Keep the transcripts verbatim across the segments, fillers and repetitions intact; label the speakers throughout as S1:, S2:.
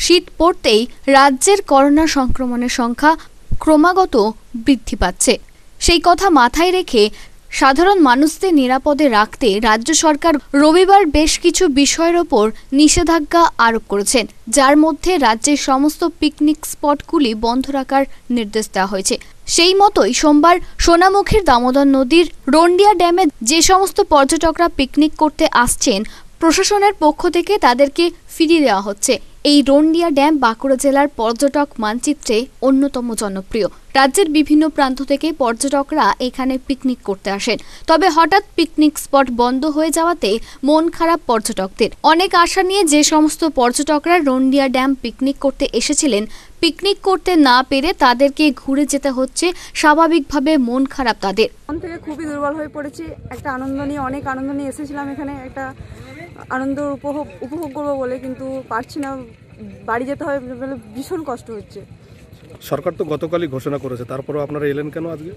S1: শীত পড়তেই রাজ্যের করোনা সংক্রমণের সংখ্যা ক্রমাগত বৃদ্ধি পাচ্ছে। সেই কথা মাথায় রেখে সাধারণ মানুষদের নিরাপদে রাখতে রাজ্য সরকার রবিবার বেশ কিছু বিষয়ের ওপর নিষেধাজ্ঞা আরোপ করেছেন, যার মধ্যে রাজ্যের সমস্ত পিকনিক স্পটগুলি বন্ধ রাখার নির্দেশ দেওয়া হয়েছে। সেই মতোই সোমবার সোনামুখীর দামোদর নদীর রন্ডিয়া ড্যামে যে সমস্ত পর্যটকরা পিকনিক করতে আসছেন, প্রশাসনের পক্ষ থেকে তাদেরকে ফিরিয়ে দেওয়া হচ্ছে। এই রন্ডিয়া ড্যাম বাঁকুড়া জেলার পর্যটক মানচিত্রে অন্যতম জনপ্রিয়। রাজ্যের বিভিন্ন প্রান্ত থেকে পর্যটকরা এখানে পিকনিক করতে আসেন, তবে হঠাৎ পিকনিক স্পট বন্ধ হয়ে যাওয়াতে মন খারাপ পর্যটকদের। অনেক আশা নিয়ে যে সমস্ত পর্যটকরা রন্ডিয়া ড্যাম পিকনিক করতে এসেছিলেন, পিকনিক করতে না পেরে তাদেরকে ঘুরে যেতে হচ্ছে। স্বাভাবিকভাবে মন খারাপ তাদের।
S2: মন থেকে খুবই দুর্বল হয়ে পড়েছি। একটা আনন্দ নিয়ে অনেক আনন্দ নিয়ে এসেছিলাম এখানে, একটা আনন্দ উপভোগ উপভোগ করবো বলে, কিন্তু পারছি না। বাড়ি যেতে হয় বলে ভীষণ কষ্ট হচ্ছে।
S3: সরকার তো গতকালই ঘোষণা করেছে, তারপরেও আপনারা এলেন কেন আজকে?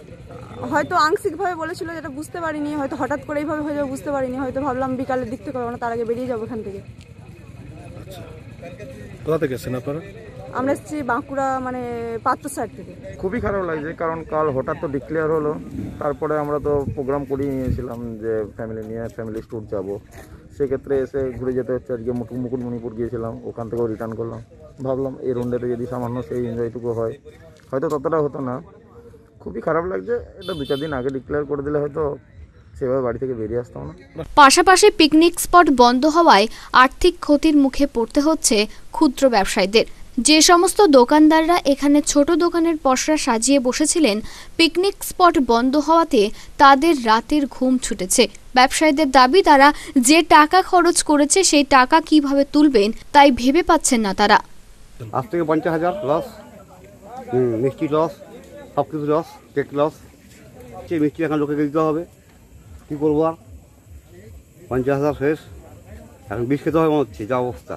S2: হয়তো আংশিকভাবে বলেছিল, যেটা বুঝতে পারিনি। হয়তো হঠাৎ করে এইভাবে হয়ে যাবে বুঝতে পারিনি। হয়তো ভাবলাম বিকালের দিক থেকে না, তার আগে বেরিয়ে যাবো এখান থেকে।
S3: আচ্ছা, কোথা থেকে এসেছেন আপনারা?
S2: আমরা এসেছি বাঁকুড়া, মানে পাত্র সাইড থেকে।
S4: খুবই খারাপ লাগছে, কারণ কাল হঠাৎ তো ডিক্লেয়ার হলো। তারপরে আমরা তো প্রোগ্রাম করিয়ে নিয়েছিলাম যে ফ্যামিলি নিয়ে ফ্যামিলি ট্যুর যাবো। সেক্ষেত্রে এসে ঘুরে যেতে হচ্ছে। আজকে মুকুট মুকুটমণিপুর গিয়েছিলাম, ওখান থেকেও রিটার্ন করলাম। ভাবলাম এই রন্ডেতে যদি সামান্য সেই এনজয়টুকু হয়, হয়তো ততটা হতো না। খুবই খারাপ লাগছে। এটা দু চার দিন আগে ডিক্লেয়ার করে দিলে হয়তো সেভাবে বাড়ি থেকে বেরিয়ে আসতাম না।
S1: পাশাপাশি পিকনিক স্পট বন্ধ হওয়ায় আর্থিক ক্ষতির মুখে পড়তে হচ্ছে ক্ষুদ্র ব্যবসায়ীদের। যে সমস্ত দোকানদাররা এখানে ছোট দোকানের পসরা সাজিয়ে বসেছিলেন, পিকনিক স্পট বন্ধ হওয়াতে তাদের রাতের ঘুম ছুটেছে। ব্যবসায়ীদের দাবি, তারা যে টাকা খরচ করেছে সেই টাকা কিভাবে তুলবেন তাই ভেবে পাচ্ছেন না তারা।
S5: আজ থেকে পঞ্চাশ হাজার লস, মিষ্টি লস, সব কিছু লস, কেক লস। সেই মিষ্টি এখন লোকে দিতে হবে, কী করবো আর? পঞ্চাশ হাজার শেষ, এখন বিষ খেতে হবে মনে হচ্ছে, যা অবস্থা।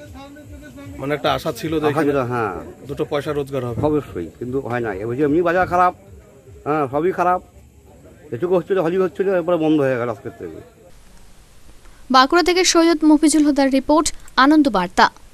S3: মানে একটা আশা ছিল,
S5: হ্যাঁ,
S3: দুটো পয়সা রোজগার হবে
S5: অবশ্যই, কিন্তু হয় না। এবার এমনি বাজার খারাপ, হ্যাঁ সবই খারাপ। এটুকু হচ্ছিল, হলি হচ্ছিল, এরপরে বন্ধ হয়ে গেল আজকের থেকে।
S1: বাঁকুড়া থেকে সৈয়দ মফিজুল হুদার রিপোর্ট, আনন্দ বার্তা।